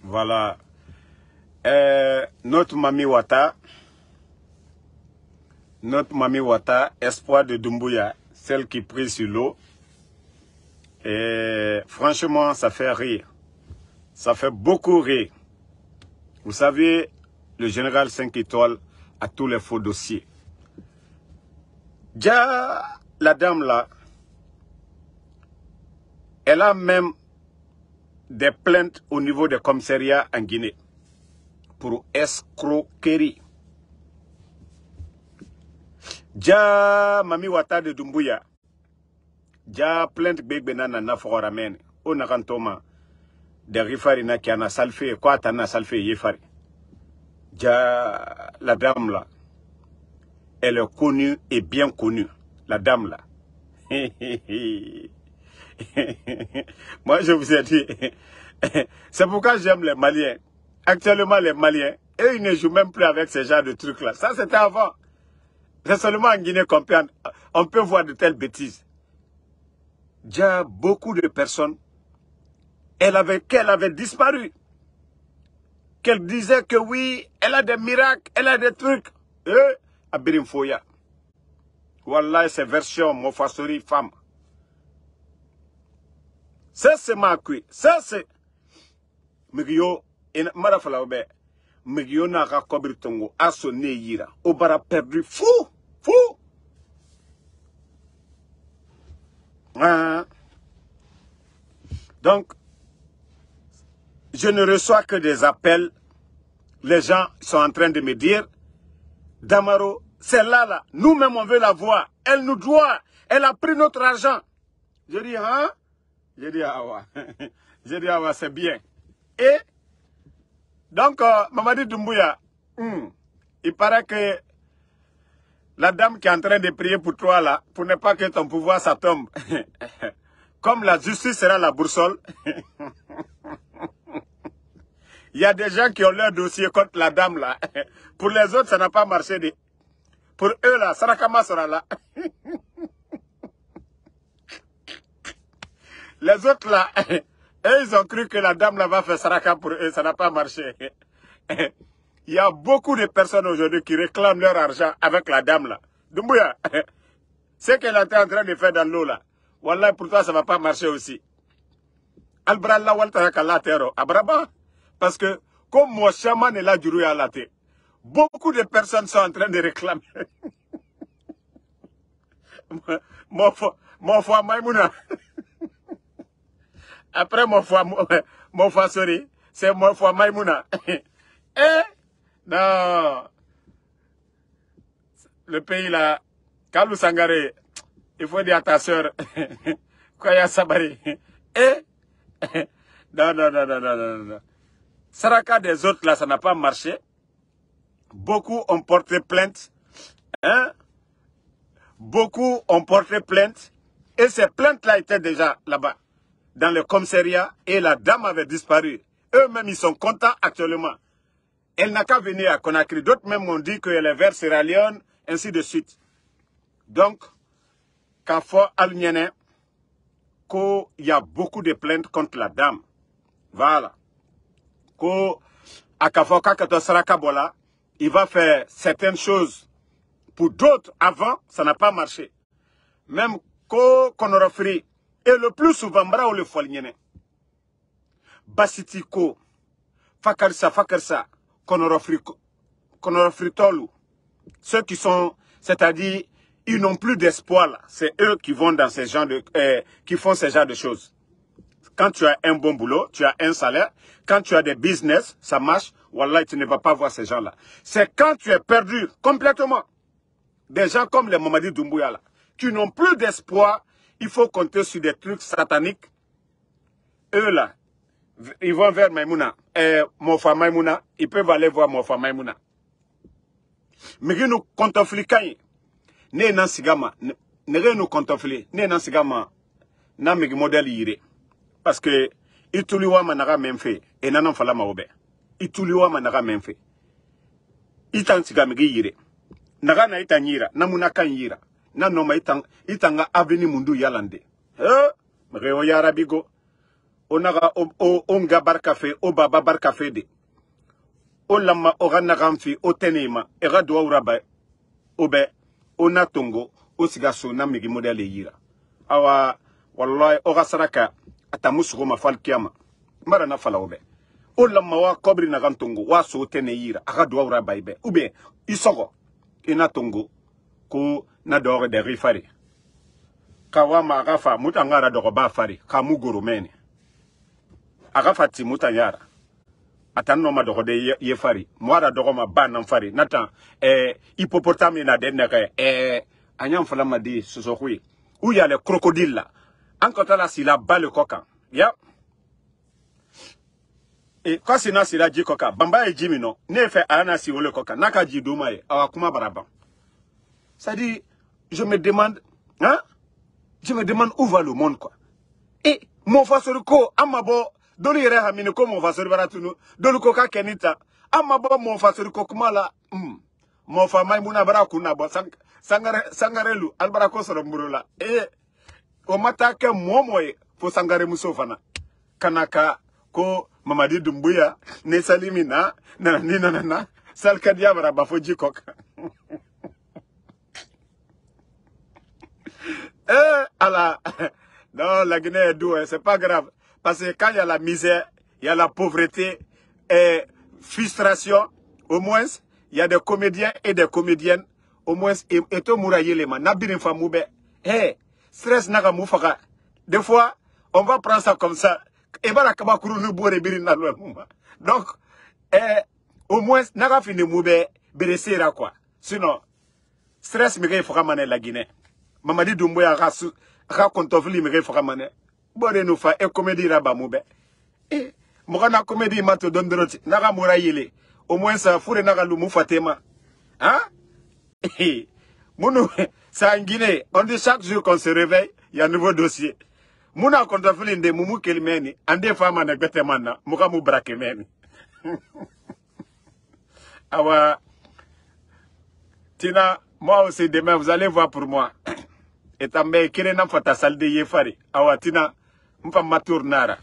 Voilà. Notre Mami Wata, espoir de Doumbouya, celle qui prie sur l'eau. Et franchement, ça fait rire. Ça fait beaucoup rire. Vous savez, le général 5 étoiles a tous les faux dossiers. Déjà, la dame là, elle a même des plaintes au niveau des commissariats en Guinée pour escroquerie. Ja Mami Wata de Doumbouya, ja plainte Begbenana na foramen, o nakantoma de rifari na kiana salfe, quoi tana salfe yefari. Ja la dame là, elle est connue et bien connue, la dame là. Moi je vous ai dit, c'est pourquoi j'aime les Maliens. Actuellement les Maliens, eux ils ne jouent même plus avec ce genre de trucs là. Ça c'était avant. C'est seulement en Guinée qu'on peut voir de telles bêtises. Il y a beaucoup de personnes, qu'elle avait disparu. Qu'elle disait que oui, elle a des miracles, elle a des trucs. À Birimfoya. Wallah, c'est version Mofasori femme. Ça c'est ma kui. Ça c'est. Migyo, Marafalaobe. Migyo na rakobir tongo, aso ne yira. Obara perdu, fou. Donc, je ne reçois que des appels. Les gens sont en train de me dire, Damaro, c'est là, nous-mêmes on veut la voir. Elle nous doit. Elle a pris notre argent. Je dis, hein? Je dis, ah ouais. Je dis, ah ouais, c'est bien. Et, donc, Mamadi Doumbouya, il paraît que la dame qui est en train de prier pour toi là, pour ne pas que ton pouvoir ça tombe, comme la justice sera la boussole, il y a des gens qui ont leur dossier contre la dame là. Pour les autres, ça n'a pas marché. Pour eux là, Sarakama sera là. Les autres là, eux, ils ont cru que la dame là va faire Saraka pour eux, ça n'a pas marché. Il y a beaucoup de personnes aujourd'hui qui réclament leur argent avec la dame là. Doumbouya, ce qu'elle est en train de faire dans l'eau là, wallah pour toi ça ne va pas marcher aussi. Albralla waltaraka la terre, abraba. Parce que comme mon chaman est là du à la tête, beaucoup de personnes sont en train de réclamer. Mon foi Maïmouna. Après mon foi sorry, c'est mon foi Maïmouna. Non. Le pays là, Kalou Sangare, il faut dire à ta soeur, Koya Sabari. Non. Saraka des autres là, ça n'a pas marché. Beaucoup ont porté plainte. Beaucoup ont porté plainte. Et ces plaintes-là étaient déjà là-bas, dans le commissariat, et la dame avait disparu. Eux-mêmes, ils sont contents actuellement. Elle n'a qu'à venir à Conakry. D'autres même ont dit qu'elle est vers Sierra Leone, ainsi de suite. Donc, quand faut Alniene, qu'il y a beaucoup de plaintes contre la dame. Voilà. Il va faire certaines choses pour d'autres avant, ça n'a pas marché. Même qu'on aura fait, et le plus souvent, Mbra ou le Folniene, Basitiko, Fakarsa, qu'on aura fait Tolu, ceux qui sont, c'est-à-dire, ils n'ont plus d'espoir, c'est eux qui vont dans ces genres de, qui font ce genre de choses. Quand tu as un bon boulot, tu as un salaire. Quand tu as des business, ça marche. Wallah, tu ne vas pas voir ces gens-là. C'est quand tu es perdu complètement. Des gens comme les Mamadi Doumbouya là, qui n'ont plus d'espoir. Il faut compter sur des trucs sataniques. Eux là, ils vont vers Maïmouna. Mofa Maïmouna, ils peuvent aller voir Mofa Maïmouna. Mais nous contofliquons. Ne nan sigama, ne nous contofli, ne nan sigama, na migi modèle yire. Parce que ituliwa manara memfe et nanan fala maobe. Ituliwa manara memfe. Itan sigamigi yire. Naga na itan yira, namuna kan yira. Nanoma itanga aveni mundu yalande. Mreo yarabigo. onaga o nga barkafe o baba barkafe de o lama o gana gamfi o tenema e ga do uraba obe ona tongo o siga so na migi modele yira awa wallahi o ga saraka atamusugo mafal kiyama mara na fala obe o lama wa kobri na gantongo wa so tene yira aga do uraba ibe ube isogo ina tongo ko na dore de rifari kawama agafa mutangara dogo ba fari kamugoro mene agafa ti mutanyara atanno ma dogo de ye fari mwara dogo ma banan fari nata hippopotame na de naka anyam fala ma di sosokui où il y a les crocodiles là encore là s'il a bas le coca ya et quand c'est na sila ji coca bamba e jimi no ne fait ana si le coca naka ji duma e awakuma baraban ça dit je me demande hein. Je me demande où va le monde, quoi. Et mon fasoriko, amabo, dolu yere hamine ko mon fasori baratunu, dolu koka kenita, amabo mon fasoriko kumala, mon fa maimuna barakuna bo, sangarelu, albarako soromburula. Et o matake momoye, fo sangare musofana. Kanaka, ko Mamadi Doumbouya, ne salimina, nanana, salkadia baraba fo jikoka. Non, la Guinée est douée, c'est pas grave. Parce que quand il y a la misère, il y a la pauvreté et frustration, au moins, il y a des comédiens et des comédiennes, au moins, et tout mouraillé les mains. Nabirin famoube, stress naga moufaka. Des fois, on va prendre ça comme ça. Et voilà, donc, au moins, naga fini moube, beresera quoi. Sinon, stress me fera maner la Guinée. Mamadi Doumbouya ra kontofli me fera maner. Bore nous fa e comédie raba moube. Mokana comédie mato dondroti. Naga mouraillé. Au moins, ça fourre naga lumu fatema. Hein? Mounou, ça en Guinée, on dit chaque jour qu'on se réveille, il y a un nouveau dossier. Mouna kontofli de mumu kelmeni, ande fama na betemana, muka mu brakemeni. Awa, Tina, moi aussi demain, vous allez voir pour moi. Et tambe kirena fata salde yefari. Awa Tina, mpa matournara.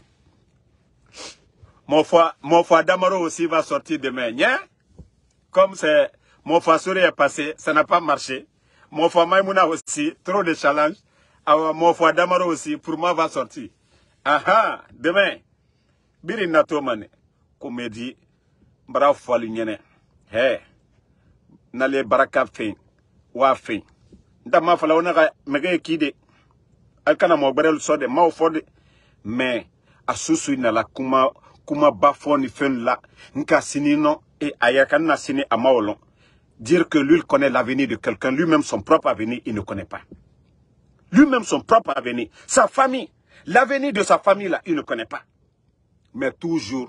Mon foi Damaro aussi va sortir demain. Nya? Comme c'est mon foi Souri est passé, ça n'a pas marché. Mon foi Maïmouna aussi, trop de challenges. Alors mon foi Damaro aussi, pour moi, va sortir. Aha, demain. Biri Natomane, comédie, bravo Falunyene. Hey, n'allez baraka fin, wa fin. Ndama fala onaga mege kide. Alkana mo berel sode, ma ofode. Mais, asusu na la kuma bafoni fen la nka sinino et ayakana sini amaolon dire que lui il connaît l'avenir de quelqu'un, lui-même son propre avenir il ne connaît pas. Lui-même son propre avenir, sa famille, l'avenir de sa famille là, il ne connaît pas. Mais toujours,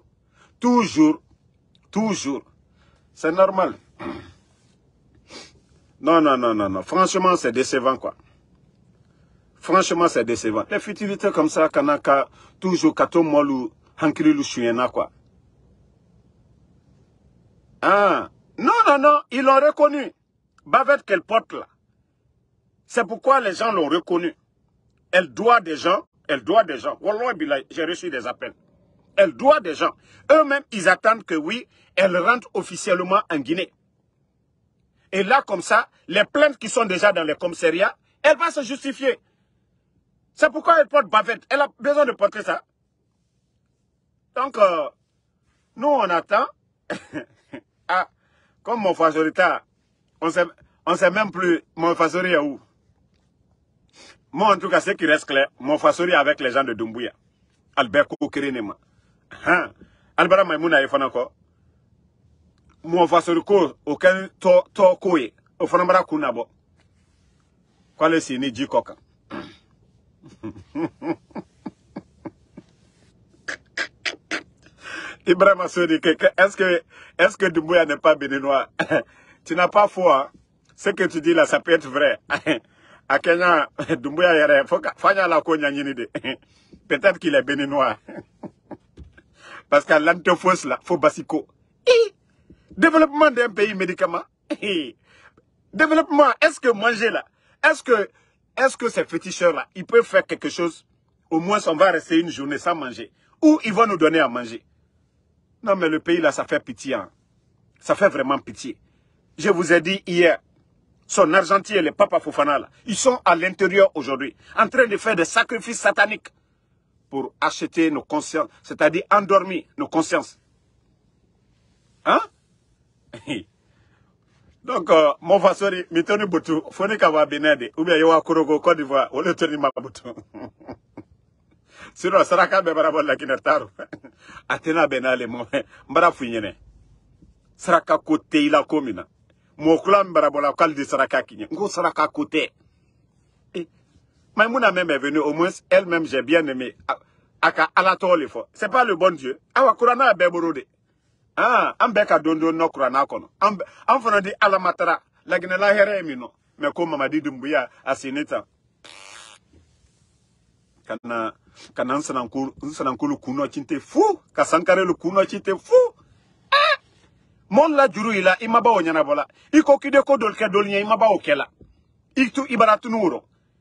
c'est normal. Non, franchement c'est décevant quoi. Franchement c'est décevant. Les futilités comme ça, kanaka toujours kato molu hankiri lusuyena quoi. Ah, non, ils l'ont reconnu. Bavette qu'elle porte là. C'est pourquoi les gens l'ont reconnu. Elle doit des gens. Wallah billah, j'ai reçu des appels. Elle doit des gens. Eux-mêmes, ils attendent que oui, elle rentre officiellement en Guinée. Et là, comme ça, les plaintes qui sont déjà dans les commissariats, elle va se justifier. C'est pourquoi elle porte bavette. Elle a besoin de porter ça. Donc, nous, on attend. Ah, comme mon fasorita, on sait même plus mon fasori est où. Moi, en tout cas, ce qui reste clair, mon fasori avec les gens de Doumbouya. Albert Koukirinema. Albert Maïmouna est encore. Mon fasoriko, aucun to koe, au fanambara kunabo. Quoi le sini jikoka. Ibrahim Asodi, est-ce que Doumbouya n'est pas béninois? Tu n'as pas foi. Ce que tu dis là, ça peut être vrai. À Kenya, Doumbouya yere, fanya la konya nyinide. Peut-être qu'il est béninois. Parce qu'à l'antofos là, faut basiko. Développement d'un pays médicament. Développement, est-ce que manger là, est-ce que ces féticheurs là, ils peuvent faire quelque chose? Au moins, on va rester une journée sans manger. Où ils vont nous donner à manger? Non, mais le pays là, ça fait pitié. Hein. Ça fait vraiment pitié. Je vous ai dit hier, son argentier, les Papa Fofana, là, ils sont à l'intérieur aujourd'hui, en train de faire des sacrifices sataniques pour acheter nos consciences, c'est-à-dire endormir nos consciences. Hein? Donc, mon fasori, mitoni butu, foni kawa benede, ou bien yowa kurogo Côte d'Ivoire, ou le toni mabutu. Sinon, saraka bebara la kinetaru. Atena benale mo, mbara funyene. Saraka kote ila komina. Mokula mbarabola kaldi saraka kinye. Ngo saraka kote. Maïmouna même est venue, au moins, elle-même, j'ai bien aimé. Aka alatole fo. C'est pas le bon Dieu. Awa kurana beborode. Ah, ambeka dondo no kurana kono. Amfana di alamatara. Lagina la here emino. Mais comme mama di dumbuya asineta. Kana nsanankulu kuno chinte fou. Kasankare le kuno chinte fou. Mon la juru ila imaba onyana bola. Iko kide ko dolke dolnya imaba okela. Iktu ibaratu nuro.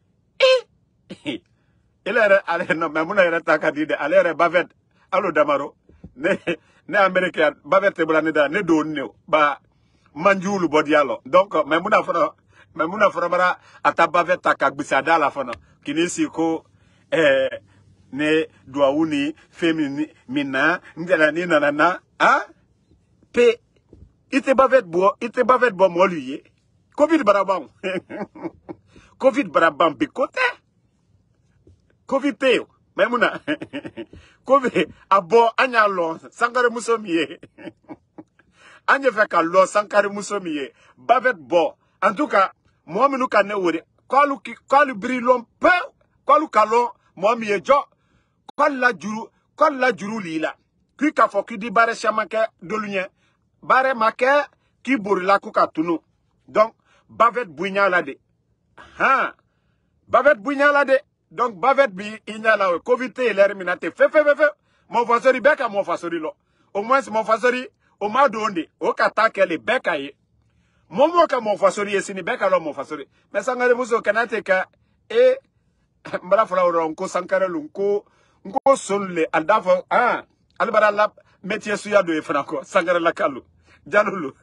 Il est non mais muna yere takadide alere bavet alo damaro ne américain bavet te blane da ne do ne ba manjulu bodialo donc mais muna fara bara ata bavet takagbisada la fana kinisi ko ne doauni femini mina ndela ni nanana ah pe ite bavet bo moluye covid barabam covid barabam bikote covid teo memuna covid abo anya lo sankare musomiye anya feka lo sankare musomiye bavet bo en tout cas moi menu kan wore kwalu brilon pe kwalu kalon moi miye jo kwala juru lila ki ka fo ki di bare chamake dolunye bare make ki burila ku ka tunu donc bavet bunya la de ha bavet bunya la de. Donc, bavet bi, il y a la Covid et l'herminate. Fait. Mon fasori beka, mon fasori lo. Au moins, mon fasori, au ma donné, au kata qu'elle est beka ye. Mon moka, mon fasori, et sini beka lo, mon fasori. Mais sangare muso kanate ka, et, mbala fala ronko, sankare lunko, nko sonle, aldafo, ah, albara la, métier suya de franco, sangare la kalu, janulu.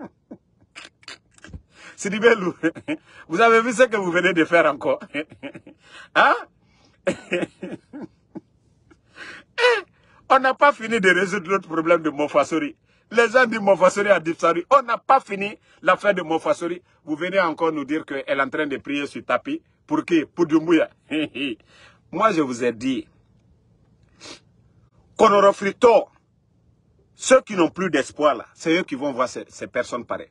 Sidibelou, vous avez vu ce que vous venez de faire encore? Hein? On n'a pas fini de résoudre notre problème de Mofasori. Les gens du Mofasori à Dipsari, on n'a pas fini l'affaire de Mofasori. Vous venez encore nous dire qu'elle est en train de prier sur tapis. Pour qui? Pour Dumbuya. Moi, je vous ai dit, Konorofrito, ceux qui n'ont plus d'espoir là, c'est eux qui vont voir ces personnes pareilles.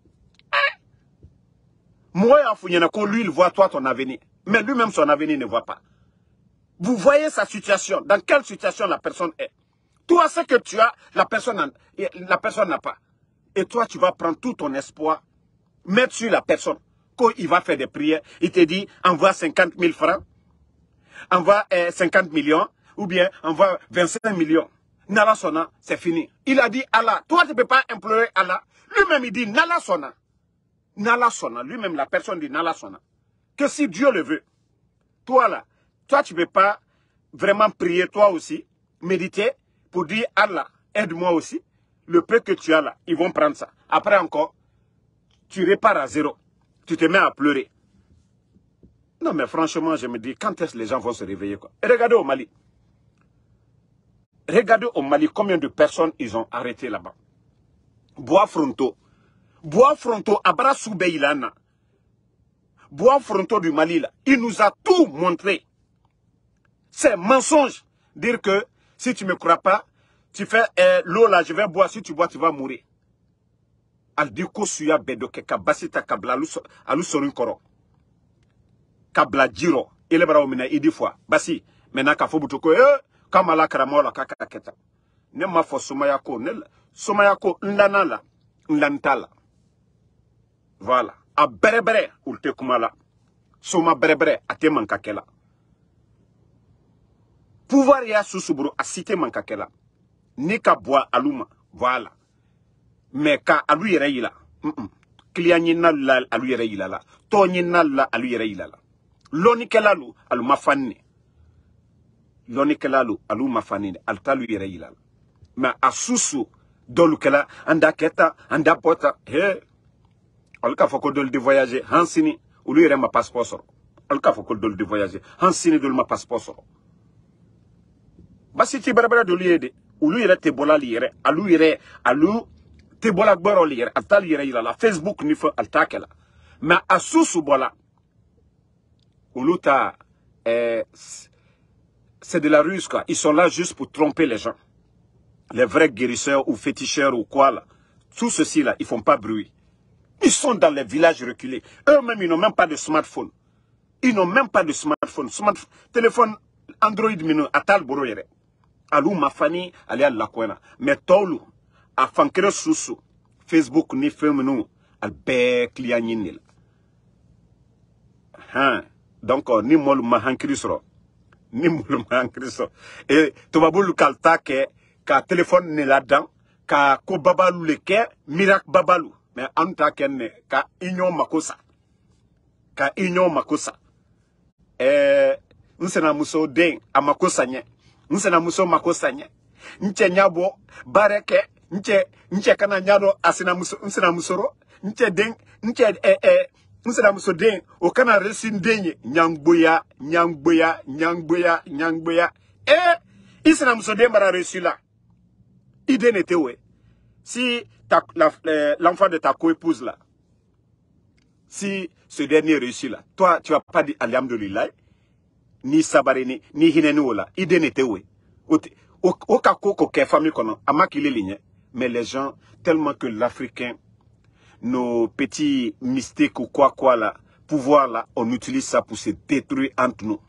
Moi, lui, il voit toi ton avenir. Mais lui-même, son avenir ne voit pas. Vous voyez sa situation. Dans quelle situation la personne est. Toi, ce que tu as, la personne n'a pas. Et toi, tu vas prendre tout ton espoir, mettre sur la personne. Quand il va faire des prières, il te dit, envoie 50 000 francs, envoie 50 millions, ou bien envoie 25 millions. Nala Sona, c'est fini. Il a dit Allah. Toi, tu ne peux pas implorer Allah. Lui-même, il dit Nala Sona. Nala Sona, lui-même la personne dit Nala Sona. Que si Dieu le veut, toi là, toi tu ne peux pas vraiment prier toi aussi, méditer pour dire Allah, aide-moi aussi. Le peu que tu as là, ils vont prendre ça. Après encore, tu repars à zéro. Tu te mets à pleurer. Non mais franchement, je me dis, quand est-ce que les gens vont se réveiller quoi? Et regardez au Mali. Regardez au Mali combien de personnes ils ont arrêté là-bas. Bois Fronto. Bois Fronto, Abra Soubeilana. Bois Fronto du Mali, là, il nous a tout montré. C'est mensonge. Dire que si tu ne me crois pas, tu fais l'eau là, je vais boire. Si tu bois, tu vas mourir. Aldiko suya bedoke kabasita kabla alu sorin koro. Kabla jiro. Il est bra omina idi fois. Basi, maintenant ka fobutoko kamala karamola kakaketa. Ne ma fo somayako, ne somayako nlanala, nlantala. Voilà. A berebre, ulte kumala. Soma berebre, ate mankakela. Pouvoir ya susuburu, a cité mankakela. Ni ka bois aluma. Voilà. Mais ka alu yere yila. Kliyanyi nalla alu yere yila la. Tonyi nalla alu yere yila la. Loni kelalu, alu mafanne. Lonikelalu, Alou Mafanine, Altalu Ireilal. Mais à Soussou, Dolukela, Anda Keta, Anda Pota, hé. Alka Foko Dol de voyager, Hansini, ou lui ma passeport. Alka Foko Dol de voyager, Hansini Dol ma passeport. Basi ti barabara de liede, ou lui te bola lire, alou te bola gboro lire, Altal Ireilal, la Facebook ni fa Altakela. Mais à Soussou Bola, ou l'outa, c'est de la ruse, quoi. Ils sont là juste pour tromper les gens. Les vrais guérisseurs ou féticheurs ou quoi, là. Tout ceci, là, ils font pas bruit. Ils sont dans les villages reculés. Eux-mêmes, ils n'ont même pas de smartphone. Ils n'ont même pas de smartphone. Téléphone Android, minu, atal boro yere. Alou mafani, ali al lakwena. Mais tolu, a fankere susu, Facebook ni feminu, al be klianinil. Donc, ni mol mahankrisro. Ni mol mahankrisro. Et, tobabulu kalta ke, ka téléphone ne là-dedans, ka ko babalu leke, mirak babalu. Mais en tant qu'enne, ka inyo makosa. Ka inyo makosa. Nsena muso den, a makosa nye. Nsena muso makosa nye. Nche nyabo, bareke, nche kana nyado asina muso, nsena musoro. Nche den, nsena muso den, o kana resin denye. Nyangboya. Nsena muso den bara resu la. Idée n'était où? Si l'enfant de ta co-épouse là, si ce dernier réussit là, toi tu vas pas dire alhamdoulilah, ni sabareni, ni hinenu là, idée n'était où? Au cas où que famille qu'on a maquillé ligne, mais les gens, tellement que l'Africain, nos petits mystiques ou quoi là, pouvoir là, on utilise ça pour se détruire entre nous.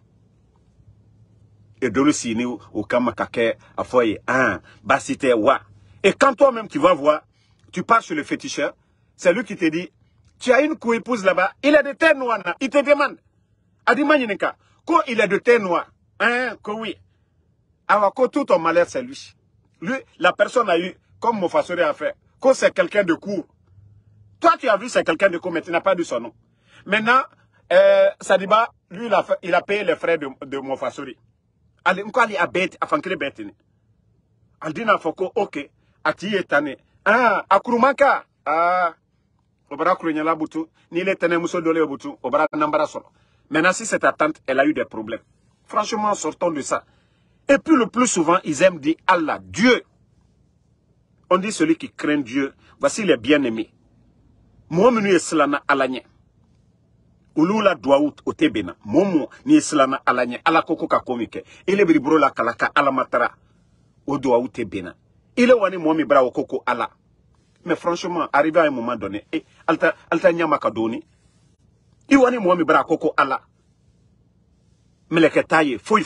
Et de le signer au Kamakake, à foyer, basite, wa. Et quand toi-même tu vas voir, tu pars sur le féticheur, c'est lui qui te dit, tu as une co-épouse là-bas, il est de terre noire, il te demande, Adimanyeneka, quand il est de terre noire, que oui. Alors que tout ton malheur, c'est lui. Lui, la personne a eu, comme Mofasori a fait, que c'est quelqu'un de court. Toi, tu as vu, c'est quelqu'un de court, mais tu n'as pas dit son nom. Maintenant, Sadiba, lui, il a payé les frais de Mofasori. Ali nkwali abet afankire betini aldina foko ok ati etane akurumanka obara kurunyala butu ni le tene muso dole butu obara nambara solo. Maintenant si cette tante elle a eu des problèmes, franchement sortons de ça. Et puis le plus souvent ils aiment dire Allah, Dieu. On dit celui qui craint Dieu, voici les bien-aimés. Moumenu eslana alanye ulula dwaout otebena momo ni islana alanye ala koko ka komike ile bribro la kalaka ala matara o dwaout ebena ile wani momi bra koko ala. Mais franchement arrivé à un moment donné alta nyama kadoni i wani momi bra koko ala meleke taye foi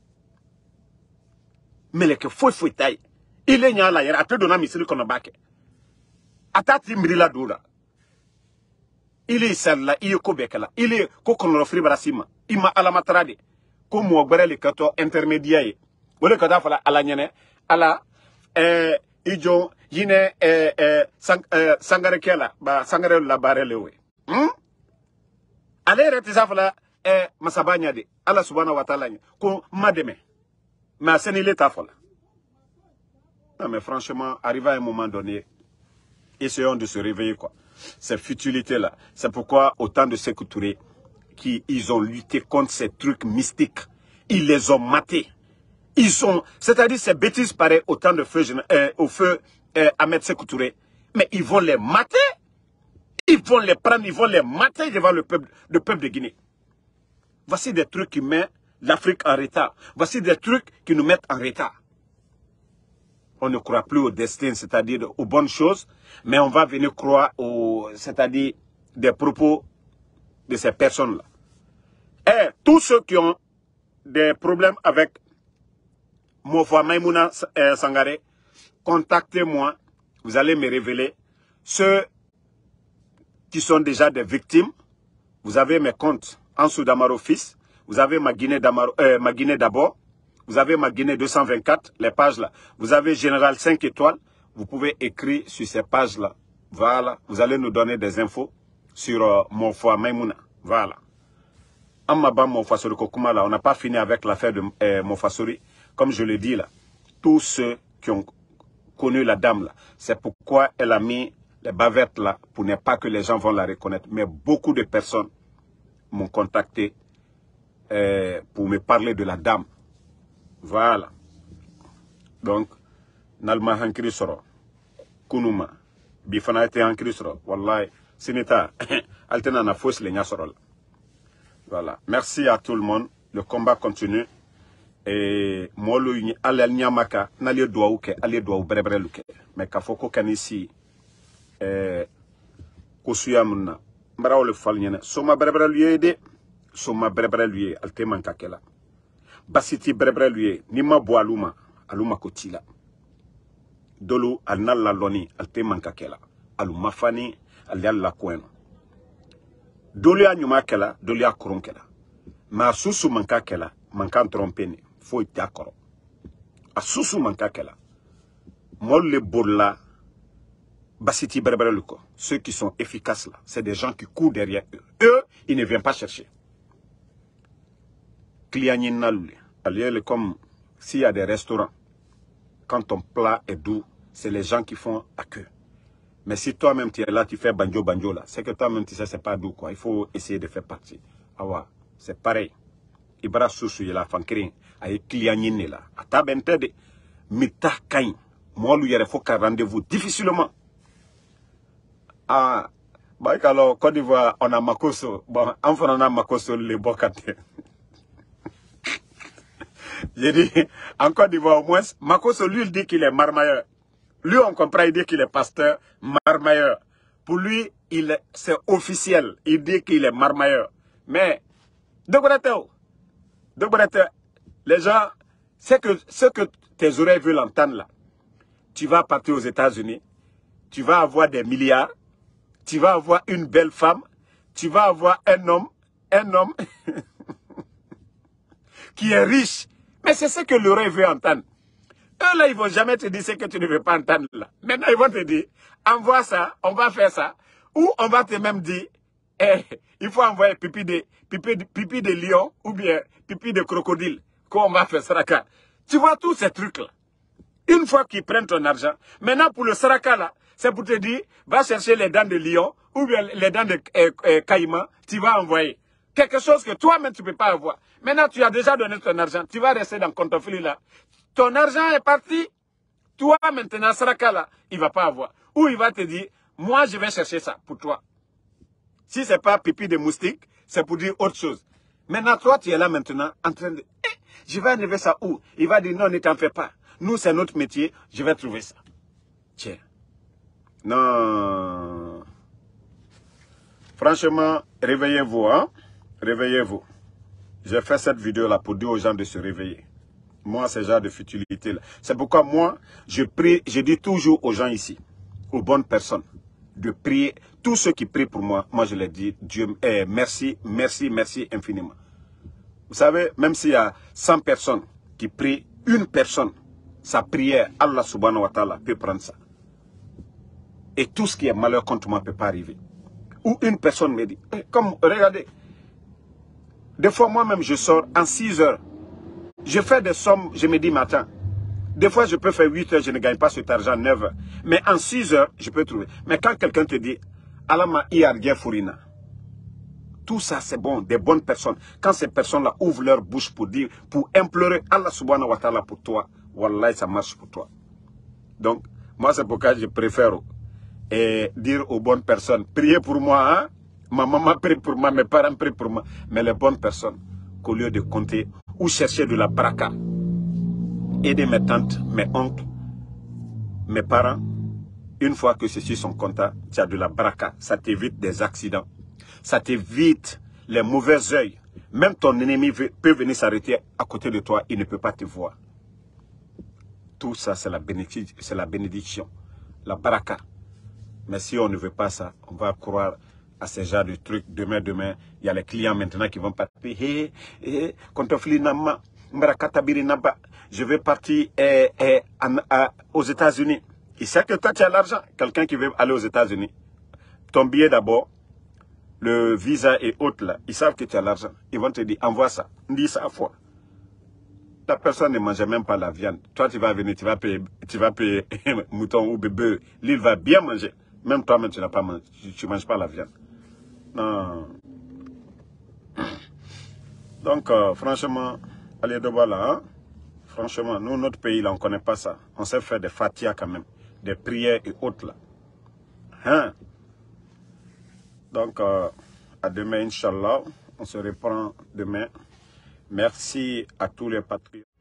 meleke foi taye ile nya la yera atedona misiri kono bake atati mrila dura. Il est celle-là, il est Kobekala, il est Kokonofri Barasima, il m'a à la matrade, comme moi, le kato intermédiaire. Ou le kata fala à la nyene, à la, ijo, yine, sangare kela, sangare la barelewe. Allez, retizafala, masabanya de, Allah subhanahu wa ta'ala, ko mademe. Mais c'est n'est l'état folle. Non, mais franchement, arrivé à un moment donné, essayons de se réveiller, quoi. Ces futilités-là. C'est pourquoi autant de Sékou Touré ils ont lutté contre ces trucs mystiques. Ils les ont matés. Ils ont, c'est-à-dire ces bêtises pareilles autant de feu, au feu Ahmed Sékou Touré. Mais ils vont les mater. Ils vont les prendre, ils vont les mater devant le peuple de Guinée. Voici des trucs qui mettent l'Afrique en retard. Voici des trucs qui nous mettent en retard. On ne croit plus au destin, c'est-à-dire aux bonnes choses, mais on va venir croire c'est-à-dire des propos de ces personnes-là. Et tous ceux qui ont des problèmes avec Mofwa Maïmouna Sangaré, contactez-moi, vous allez me révéler. Ceux qui sont déjà des victimes, vous avez mes comptes Ansou Damaro fils, vous avez ma Guinée d'abord, vous avez ma Guinée 224, les pages là. Vous avez Général 5 étoiles. Vous pouvez écrire sur ces pages là. Voilà. Vous allez nous donner des infos sur Mofwa Maïmouna. Voilà. Amaba Mofasori Kokumala, on n'a pas fini avec l'affaire de Mofasori. Comme je le dis là, tous ceux qui ont connu la dame là, c'est pourquoi elle a mis les bavettes là, pour ne pas que les gens vont la reconnaître. Mais beaucoup de personnes m'ont contacté pour me parler de la dame. Voilà. Donc, Nalma Hankri Soro, Kunuma, Bifana était Hankri Soro, Wallahi, Sinita, Altena na fausse les Sorol. Voilà. Merci à tout le monde. Le combat continue. Et moi, le allez nyamaka, n'allez doa ou ke, allez doa ou brebre luke. Mais kafoko kanisi, kosuya muna, mbara le falnyene, soma brebre luye de, soma brebre luye, alte mankakela. Basiti brebre luye, nima boaluma, aluma kotila. Dolo alnal la loni, alte mankakela. Aluma fani, alial la kweno. Dolia nyuma kela, dolia koronkela. Ma susu manka kela, mankan trompeni, faut être d'accord. A susu manka kela. Mol le bolla, basiti berbereluko. Ceux qui sont efficaces là, c'est des gens qui courent derrière eux. Eux, ils ne viennent pas chercher. Klianin nalouli. Aliel comme s'il y a des restaurants, quand ton plat est doux, c'est les gens qui font à queue. Mais si toi-même tu es là, tu fais banjo là, c'est que toi-même tu sais c'est pas doux quoi. Il faut essayer de faire partie. Ah ouais, c'est pareil. Ibra susu yela fankrin ay klianine là. Ata bentede mita kain. Moi lui il faut qu'un rendez-vous difficilement. Ah, bah alors Côte d'Ivoire on a Makoso. Bon, enfin on a Makoso les bokate. J'ai dit en Côte d'Ivoire au moins Makoso lui il dit qu'il est marmailleur. Lui, on comprend, il dit qu'il est pasteur, marmailleur. Pour lui, c'est officiel. Il dit qu'il est marmailleur. Mais, les gens, ce que tes oreilles veulent entendre là, tu vas partir aux États-Unis, tu vas avoir des milliards, tu vas avoir une belle femme, tu vas avoir un homme qui est riche. Mais c'est ce que l'oreille veut entendre. Eux là, ils vont jamais te dire ce que tu ne veux pas entendre là. Maintenant, ils vont te dire, envoie ça, on va faire ça. Ou on va te même dire, il faut envoyer pipi de lion ou bien pipi de crocodile. Qu'on va faire saraka. Tu vois tous ces trucs là. Une fois qu'ils prennent ton argent, maintenant pour le saraka là, c'est pour te dire, va chercher les dents de lion ou bien les dents de caïman, tu vas envoyer. Quelque chose que toi-même tu ne peux pas avoir. Maintenant, tu as déjà donné ton argent, tu vas rester dans ton fil là. Ton argent est parti. Toi, maintenant, Saraka, là, il ne va pas avoir. Ou il va te dire, moi, je vais chercher ça pour toi. Si ce n'est pas pipi de moustique, c'est pour dire autre chose. Maintenant, toi, tu es là maintenant, en train de... je vais enlever ça où? Il va dire, non, ne t'en fais pas. Nous, c'est notre métier, je vais trouver ça. Tiens. Non. Franchement, réveillez-vous, hein? Réveillez-vous. J'ai fait cette vidéo-là pour dire aux gens de se réveiller. Moi, ce genre de futilité-là. C'est pourquoi moi, je prie, je dis toujours aux gens ici, aux bonnes personnes, de prier. Tous ceux qui prient pour moi, moi je les dis, Dieu, merci, merci, merci infiniment. Vous savez, même s'il y a 100 personnes qui prient, une personne, sa prière, Allah subhanahu wa ta'ala peut prendre ça. Et tout ce qui est malheur contre moi ne peut pas arriver. Ou une personne me dit, comme, regardez, des fois moi-même je sors en 6 heures. Je fais des sommes, je me dis matin. Des fois, je peux faire 8 heures, je ne gagne pas cet argent, 9 heures. Mais en 6 heures, je peux trouver. Mais quand quelqu'un te dit, Alama Iargé Fourina, tout ça, c'est bon, des bonnes personnes. Quand ces personnes-là ouvrent leur bouche pour dire, pour implorer Allah subhanahu wa ta'ala pour toi, Wallah, ça marche pour toi. Donc, moi, c'est pourquoi je préfère dire aux bonnes personnes, priez pour moi, hein? Ma maman prie pour moi, mes parents prient pour moi. Mais les bonnes personnes, qu'au lieu de compter, ou chercher de la baraka, aider mes tantes, mes oncles, mes parents, une fois que ceux-ci sont contents, tu as de la baraka, ça t'évite des accidents, ça t'évite les mauvais œils. Même ton ennemi peut venir s'arrêter à côté de toi, il ne peut pas te voir. Tout ça, c'est la bénédiction, la baraka. Mais si on ne veut pas ça, on va croire à ce genre de trucs. Demain, il y a les clients maintenant qui vont partir. Je vais partir aux le visa et autres là, ils savent que tu as l'argent. Ils vont te dire, envoie ça. Dis ça à fois. La personne ne mangeait même pas la viande. Toi, tu vas venir, tu vas payer mouton ou bébé. L'île va bien manger. Même toi-même, tu n'as pas mangé. Tu manges pas la viande. Non. Donc, franchement, allez de là, hein? Franchement, nous, notre pays, là, on ne connaît pas ça. On sait faire des fatias quand même. Des prières et autres, là. Hein? Donc, à demain, Inch'Allah. On se reprend demain. Merci à tous les patriotes.